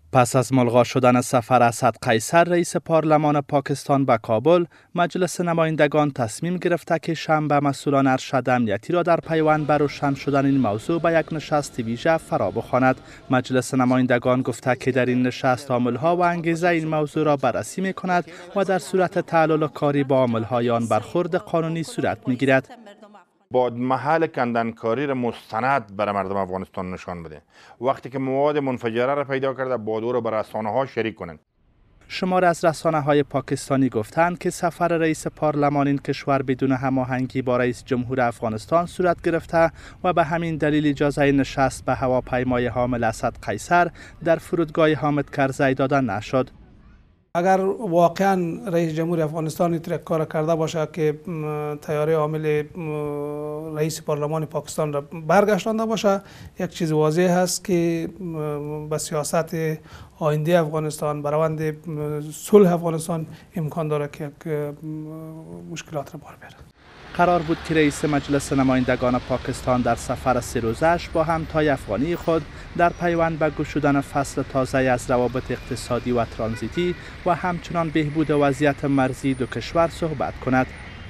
پس از ملغا شدن سفر اسد قیصر رئیس پارلمان پاکستان به کابل، مجلس نمایندگان تصمیم گرفته که شنبه مسئولان ارشد امنیتی را در پیوند به روشن شدن این موضوع به یک نشست ویژه فرا بخواند. مجلس نمایندگان گفته که در این نشست عامل‌ها و انگیزه این موضوع را بررسی می‌کند و در صورت تعلل کاری با عامل‌های آن برخورد قانونی صورت می‌گیرد. باید محل کندنکاری را مستند برای مردم افغانستان نشان بده. وقتی که مواد منفجره را پیدا کرده باید او را به رسانه‌ها شریک کنند. شمار از رسانه‌های پاکستانی گفتند که سفر رئیس پارلمان این کشور بدون هماهنگی با رئیس جمهور افغانستان صورت گرفته و به همین دلیل اجازه نشست به هواپیمای حامل اسد قیصر در فرودگاه حامد کرزی داده نشد. اگر واقعا رئیس جمهور افغانستان این کار کرده باشه که طیاره حامل رئیس پارلمان پاکستان را برگشتانده باشه، یک چیز واضح هست که به سیاست آینده افغانستان، برآورد صلح افغانستان امکان داره که یک مشکلات را بار بیاره. قرار بود که رئیس مجلس نمایندگان پاکستان در سفر 3 روزش با همتای افغانی خود در پیوند به گشودن فصل تازه از روابط اقتصادی و ترانزیتی و همچنان بهبود وضعیت مرزی دو کشور صحبت کند.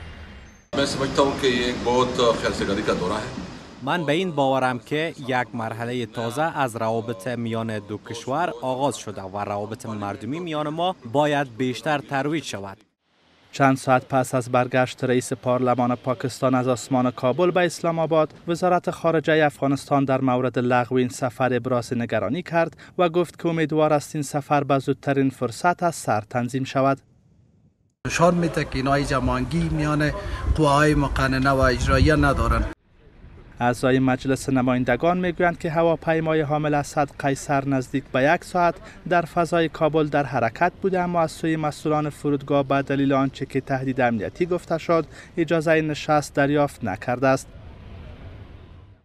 من به این باورم که یک مرحله تازه از روابط میان دو کشور آغاز شده و روابط مردمی میان ما باید بیشتر ترویج شود. چند ساعت پس از برگشت رئیس پارلمان پاکستان از آسمان کابل به اسلام آباد، وزارت خارجه افغانستان در مورد لغو این سفر ابراز نگرانی کرد و گفت که امیدوار است این سفر به زودترین فرصت از سر تنظیم شود. نشان میده که اینا هماهنگی میان قواهای مقننه و اجراییه ندارند. اعضای مجلس نمایندگان میگویند که هواپیمای حامل اسد قیصر نزدیک به 1 ساعت در فضای کابل در حرکت بوده، اما از سوی مسئولان فرودگاه به دلیل آنچه که تهدید امنیتی گفته شد اجازه نشست دریافت نکرده است.